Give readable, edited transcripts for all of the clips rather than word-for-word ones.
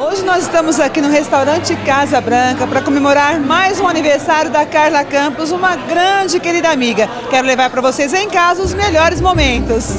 Hoje nós estamos aqui no restaurante Casa Branca para comemorar mais um aniversário da Carla Campos, uma grande e querida amiga. Quero levar para vocês em casa os melhores momentos.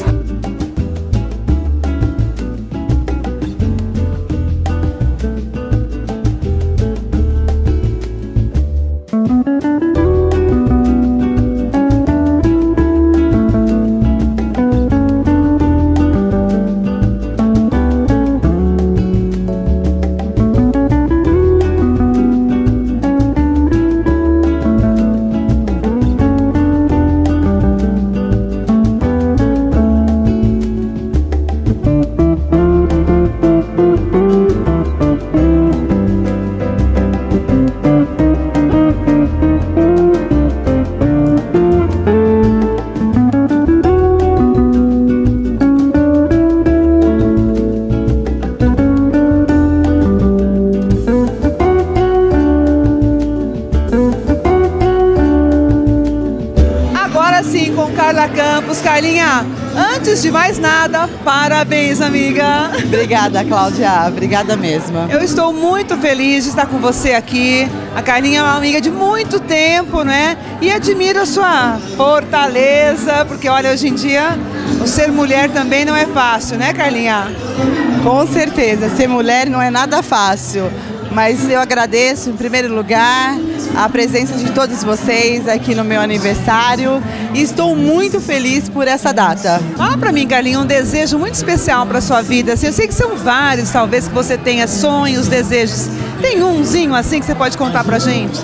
Com Carla Campos. Carlinha, antes de mais nada, parabéns, amiga. Obrigada, Cláudia. Obrigada mesmo. Eu estou muito feliz de estar com você aqui. A Carlinha é uma amiga de muito tempo, né? E admiro a sua fortaleza, porque olha, hoje em dia, o ser mulher também não é fácil, né, Carlinha? Com certeza, ser mulher não é nada fácil. Mas eu agradeço, em primeiro lugar, a presença de todos vocês aqui no meu aniversário e estou muito feliz por essa data. Fala pra mim, Carlinha, um desejo muito especial para sua vida. Assim, eu sei que são vários, talvez, que você tenha sonhos, desejos. Tem umzinho assim que você pode contar pra gente?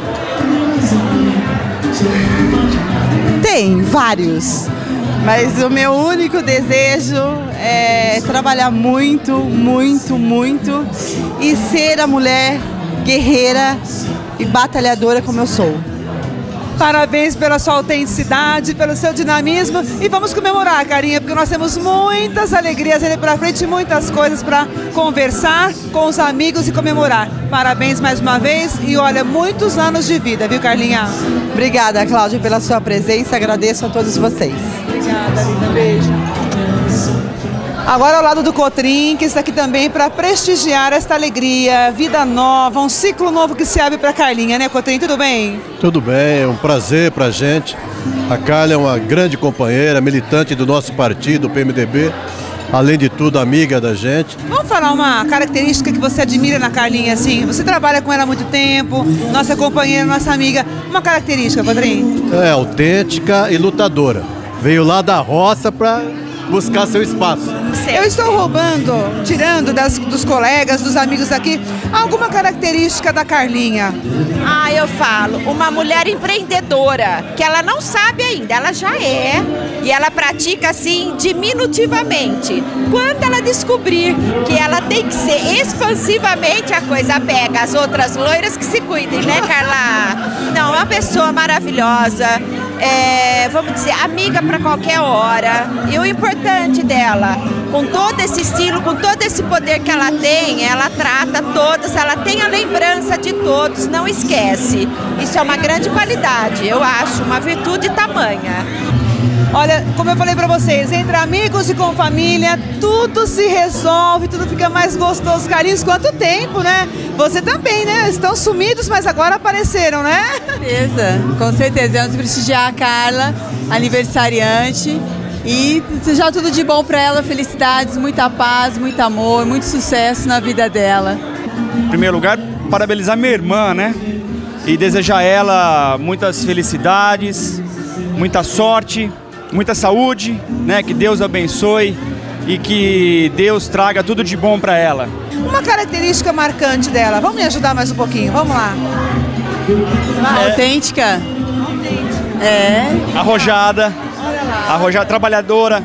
Tem, vários. Mas o meu único desejo é trabalhar muito, muito, muito e ser a mulher guerreira e batalhadora como eu sou. Parabéns pela sua autenticidade, pelo seu dinamismo e vamos comemorar, Carinha, porque nós temos muitas alegrias ali pra frente, muitas coisas para conversar com os amigos e comemorar. Parabéns mais uma vez e olha, muitos anos de vida, viu, Carlinha? Obrigada, Cláudia, pela sua presença, agradeço a todos vocês. Obrigada, linda, beijo. Agora ao lado do Cotrim, que está aqui também para prestigiar esta alegria, vida nova, um ciclo novo que se abre para Carlinha, né, Cotrim? Tudo bem? Tudo bem, é um prazer para a gente. A Carla é uma grande companheira, militante do nosso partido, o PMDB, além de tudo, amiga da gente. Vamos falar uma característica que você admira na Carlinha, assim? Você trabalha com ela há muito tempo, nossa companheira, nossa amiga. Uma característica, Cotrim? É autêntica e lutadora. Veio lá da roça para buscar seu espaço. Eu estou roubando, tirando dos colegas, dos amigos aqui, alguma característica da Carlinha. Eu falo, uma mulher empreendedora, que ela não sabe ainda, ela já é, e ela pratica assim diminutivamente. Quando ela descobrir que ela tem que ser expansivamente, a coisa pega. As outras loiras que se cuidem, né, Carla? Não, é uma pessoa maravilhosa, vamos dizer, amiga para qualquer hora. E o importante dela, com todo esse estilo, com todo esse poder que ela tem, ela trata todas, ela tem a lembrança de todos, não esquece. Isso é uma grande qualidade, eu acho, uma virtude tamanha. Olha, como eu falei pra vocês, entre amigos e com família, tudo se resolve, tudo fica mais gostoso. Carinhos, quanto tempo, né? Você também, né? Estão sumidos, mas agora apareceram, né? Com certeza. Vamos prestigiar a Carla, aniversariante, e desejar tudo de bom pra ela, felicidades, muita paz, muito amor, muito sucesso na vida dela. Em primeiro lugar, parabenizar minha irmã, né? E desejar a ela muitas felicidades, muita sorte, muita saúde, né? Que Deus abençoe e que Deus traga tudo de bom para ela. Uma característica marcante dela, vamos me ajudar mais um pouquinho, vamos lá. Autêntica. Arrojada, trabalhadora,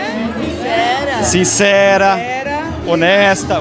sincera, honesta.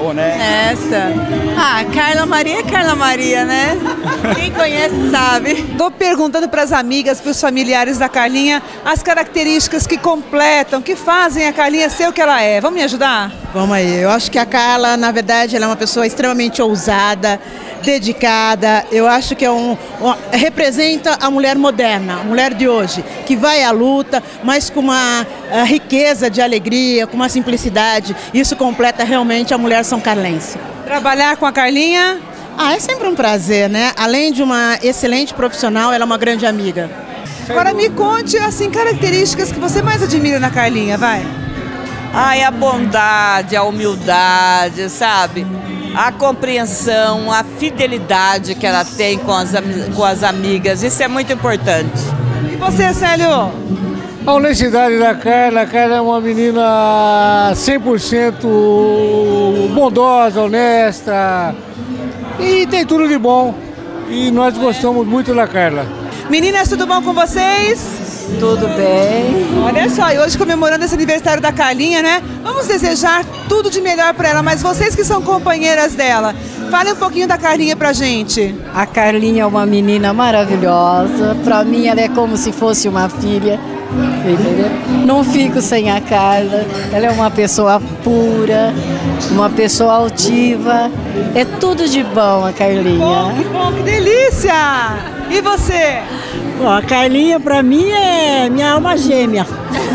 Carla Maria é Carla Maria, né? Quem conhece sabe. Estou perguntando para as amigas, para os familiares da Carlinha, as características que completam, que fazem a Carlinha ser o que ela é. Vamos me ajudar? Vamos aí. Eu acho que a Carla, na verdade, ela é uma pessoa extremamente ousada, dedicada. Eu acho que representa a mulher moderna, a mulher de hoje, que vai à luta, mas com uma riqueza de alegria, com uma simplicidade. Isso completa realmente a mulher são carlense. Trabalhar com a Carlinha? É sempre um prazer, né? Além de uma excelente profissional, ela é uma grande amiga. Agora me conte, assim, características que você mais admira na Carlinha, vai. A bondade, a humildade, sabe? A compreensão, a fidelidade que ela tem com as amigas, isso é muito importante. E você, Célio? A honestidade da Carla, a Carla é uma menina 100% bondosa, honesta e tem tudo de bom. E nós gostamos muito da Carla. Meninas, tudo bom com vocês? Tudo bem. Olha só, e hoje comemorando esse aniversário da Carlinha, né? Vamos desejar tudo de melhor para ela, mas vocês que são companheiras dela, fale um pouquinho da Carlinha pra gente. A Carlinha é uma menina maravilhosa, pra mim ela é como se fosse uma filha, entendeu? Não fico sem a Carla, ela é uma pessoa pura, uma pessoa altiva, é tudo de bom a Carlinha. Que bom, que delícia! E você? Bom, a Carlinha pra mim é minha alma gêmea.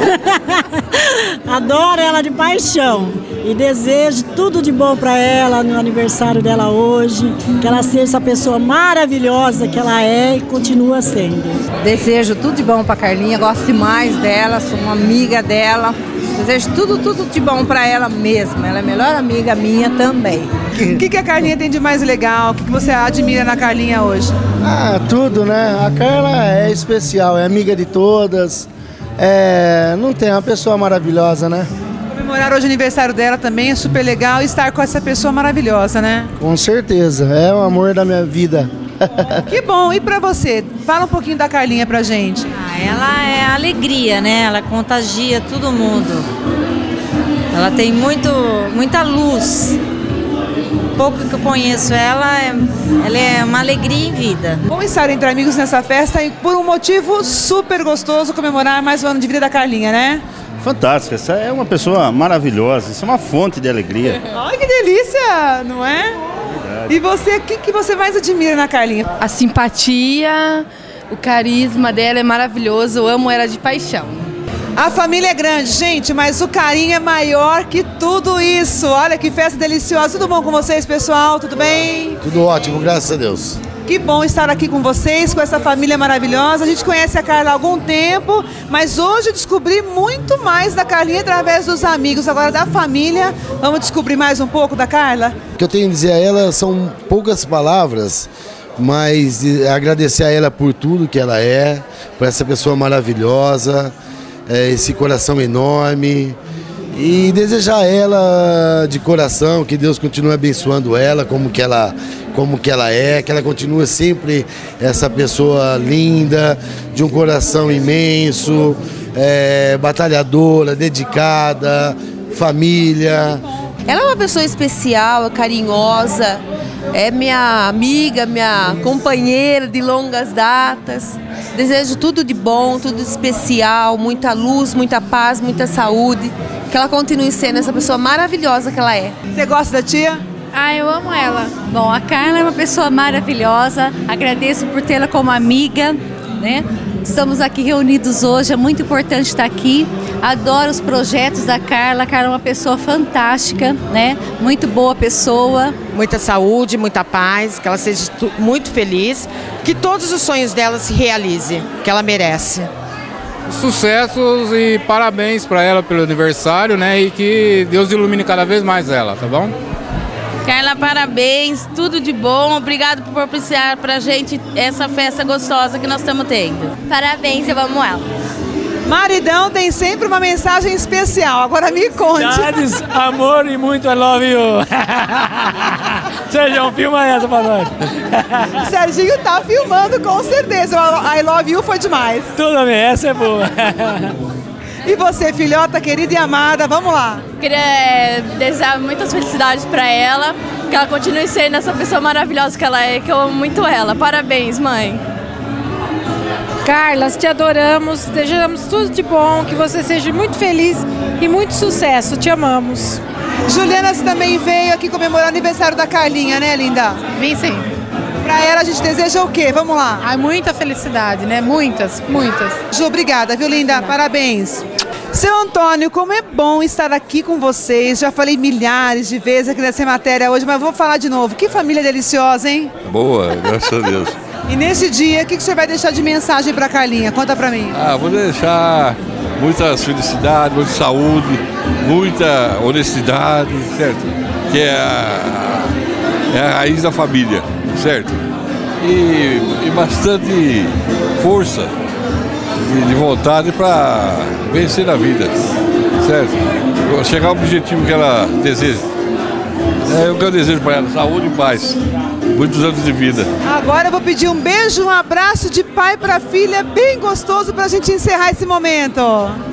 Adoro ela de paixão e desejo tudo de bom pra ela no aniversário dela hoje, que ela seja essa pessoa maravilhosa que ela é e continua sendo. Desejo tudo de bom pra Carlinha, gosto demais dela, sou uma amiga dela. Desejo tudo de bom pra ela mesma. Ela é a melhor amiga minha também. O que a Carlinha tem de mais legal? O que você admira na Carlinha hoje? Tudo, né? A Carla é especial, é amiga de todas. Não tem, é uma pessoa maravilhosa, né? Comemorar hoje o aniversário dela também é super legal, estar com essa pessoa maravilhosa, né? Com certeza, é o amor da minha vida. Que bom, e pra você? Fala um pouquinho da Carlinha pra gente. Ela é alegria, né? Ela contagia todo mundo. Ela tem muita luz. Pouco que eu conheço ela é uma alegria em vida. Bom estar entre amigos nessa festa e por um motivo super gostoso comemorar mais um ano de vida da Carlinha, né? Fantástica, essa é uma pessoa maravilhosa, isso é uma fonte de alegria. Ai, que delícia, não é? E você, o que você mais admira na Carlinha? A simpatia, o carisma dela é maravilhoso, eu amo ela de paixão. A família é grande, gente, mas o carinho é maior que tudo isso. Olha que festa deliciosa. Tudo bom com vocês, pessoal? Tudo bem? Tudo ótimo, graças a Deus. Que bom estar aqui com vocês, com essa família maravilhosa. A gente conhece a Carla há algum tempo, mas hoje eu descobri muito mais da Carlinha através dos amigos. Agora da família, vamos descobrir mais um pouco da Carla? O que eu tenho a dizer a ela são poucas palavras, mas agradecer a ela por tudo que ela é, por essa pessoa maravilhosa, esse coração enorme, e desejar a ela de coração que Deus continue abençoando ela como que ela é, que ela continue sempre essa pessoa linda, de um coração imenso, batalhadora, dedicada, família. Ela é uma pessoa especial, carinhosa, é minha amiga, minha companheira de longas datas. Desejo tudo de bom, tudo de especial, muita luz, muita paz, muita saúde. Que ela continue sendo essa pessoa maravilhosa que ela é. Você gosta da tia? Eu amo ela. Bom, a Carla é uma pessoa maravilhosa, agradeço por tê-la como amiga, né? Estamos aqui reunidos hoje, é muito importante estar aqui. Adoro os projetos da Carla. A Carla é uma pessoa fantástica, né? Muito boa pessoa. Muita saúde, muita paz, que ela seja muito feliz, que todos os sonhos dela se realizem, que ela merece. Sucessos e parabéns para ela pelo aniversário, né? E que Deus ilumine cada vez mais ela, tá bom? Carla, parabéns, tudo de bom. Obrigado por propiciar pra gente essa festa gostosa que nós estamos tendo. Parabéns, eu amo ela. Maridão tem sempre uma mensagem especial, agora me conte. Saudades, amor e muito I love you. Sergião, filma essa pra nós. Serginho tá filmando com certeza, o I love you foi demais. Tudo bem, essa é boa. E você, filhota querida e amada, vamos lá. Queria desejar muitas felicidades pra ela, que ela continue sendo essa pessoa maravilhosa que ela é, que eu amo muito ela. Parabéns, mãe. Carla, te adoramos, desejamos tudo de bom, que você seja muito feliz e muito sucesso, te amamos. Juliana, você também veio aqui comemorar o aniversário da Carlinha, né, linda? Vim sim. Pra ela a gente deseja o quê? Vamos lá. Muita felicidade, né? Muitas. Ju, obrigada, viu, linda? Parabéns. Seu Antônio, como é bom estar aqui com vocês. Já falei milhares de vezes aqui nessa matéria hoje, mas vou falar de novo. Que família deliciosa, hein? Boa, graças a Deus. E nesse dia, o que você vai deixar de mensagem para Carlinha? Conta para mim. Vou deixar muita felicidade, muita saúde, muita honestidade, certo? Que é a raiz da família, certo? E bastante força de vontade para vencer na vida, certo? Chegar ao objetivo que ela deseja. É o que eu desejo para ela, saúde e paz. Muitos anos de vida. Agora eu vou pedir um beijo, um abraço de pai para filha, bem gostoso para a gente encerrar esse momento.